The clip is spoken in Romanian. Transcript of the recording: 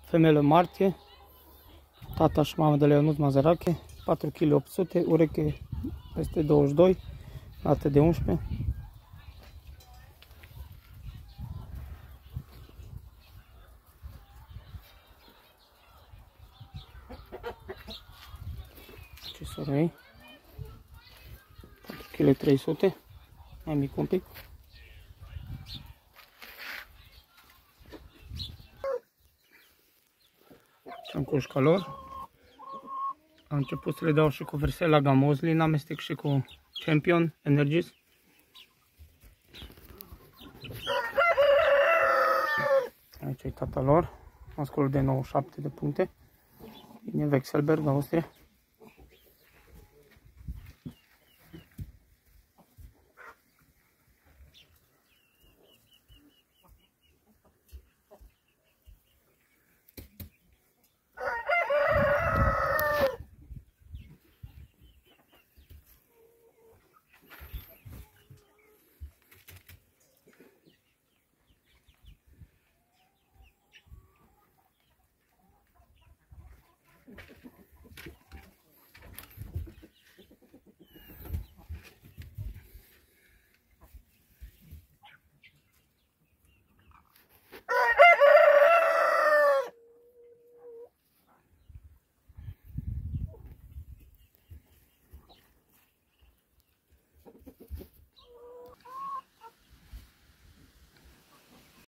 Femelă martie, tata și mama de la Ionuț Mazărache, 4 kg 800, ureche peste 22, lată de 11. Accesori, 4 kg 300, mai mic un pic. Am cușca lor. Am început să le dau și cu Versela Gamozlin, amestec și cu Champion Energies. Aici e tata lor, masculul de 97 de puncte, din Vexelberg, Austria.